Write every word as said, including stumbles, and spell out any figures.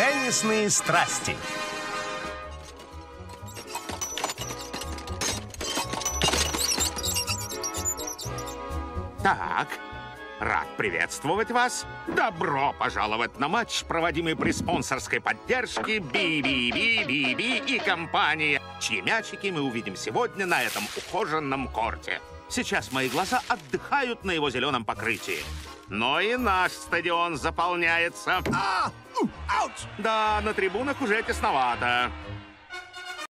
Теннисные страсти. Так, рад приветствовать вас. Добро пожаловать на матч, проводимый при спонсорской поддержке би би би би би и компания, чьи мячики мы увидим сегодня на этом ухоженном корте. Сейчас мои глаза отдыхают на его зеленом покрытии. Но и наш стадион заполняется. А! У, ауч! Да, на трибунах уже тесновато.